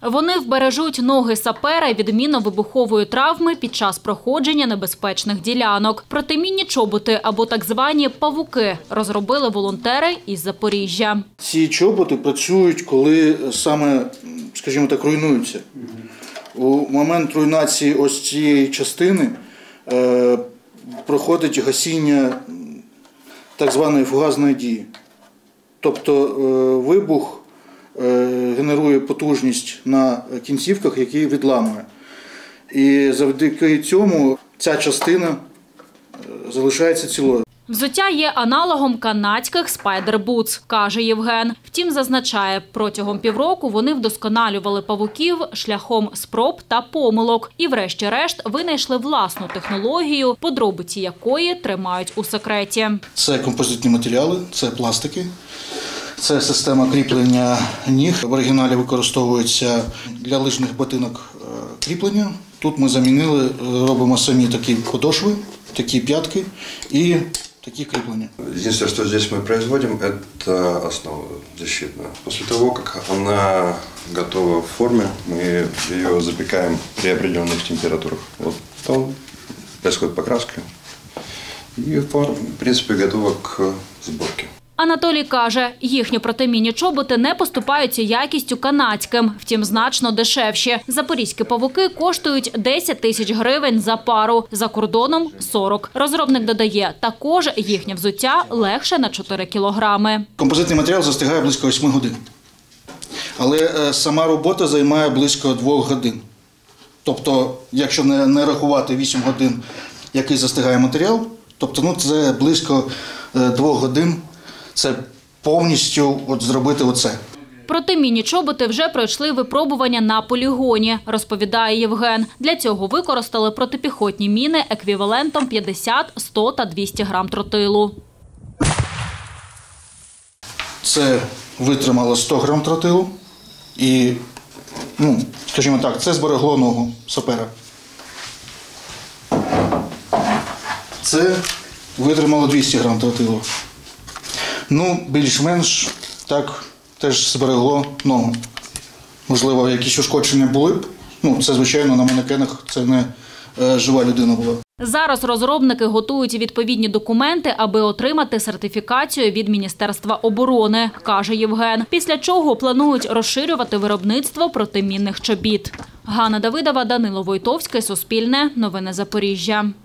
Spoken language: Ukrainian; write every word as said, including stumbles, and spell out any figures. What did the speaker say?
Вони вбережуть ноги сапера від мінно-вибухової травми під час проходження небезпечних ділянок. Протимінні чоботи або так звані павуки розробили волонтери із Запоріжжя. Ці чоботи працюють, коли саме, скажімо так, руйнуються. У момент руйнації ось цієї частини е, проходить гасіння так званої фугасної дії. Тобто е, вибух е, генерує потужність на кінцівках, які відламує. І завдяки цьому ця частина залишається цілою. Взуття є аналогом канадських Spider Boots, каже Євген. Втім, зазначає, протягом півроку вони вдосконалювали павуків шляхом спроб та помилок. І врешті-решт винайшли власну технологію, подробиці якої тримають у секреті. Це композитні матеріали, це пластики, це система кріплення ніг. В оригіналі використовується для лижних ботинок кріплення. Тут ми замінили, робимо самі такі подошви, такі п'ятки і такие крепления. Единственное, что здесь мы производим, это основа защитная. После того, как она готова в форме, мы ее запекаем при определенных температурах. Вот там происходит покраска, и форма, в принципе, готова к сборке. Анатолій каже, їхні протимінні чоботи не поступаються якістю канадським, втім значно дешевші. Запорізькі павуки коштують десять тисяч гривень за пару, за кордоном – сорок. Розробник додає, також їхнє взуття легше на чотири кілограми. Композитний матеріал застигає близько восьми годин, але сама робота займає близько двох годин. Тобто, якщо не, не рахувати вісім годин, який застигає матеріал, тобто ну, це близько двох годин. Це повністю от зробити оце. Протимінні чоботи вже пройшли випробування на полігоні, розповідає Євген. Для цього використали протипіхотні міни еквівалентом п'ятдесят, сто та двісті грам тротилу. Це витримало сто грам тротилу і, ну, скажімо так, це зберегло ногу сапера. Це витримало двісті грам тротилу. Ну, більш-менш так теж зберегло ногу. Можливо, якісь ушкодження були б. Ну, це, звичайно, на манекенах це не е, жива людина була. Зараз розробники готують відповідні документи, аби отримати сертифікацію від Міністерства оборони, каже Євген. Після чого планують розширювати виробництво протимінних чобіт. Ганна Давидова, Данило Войтовський, Суспільне, Новини Запоріжжя.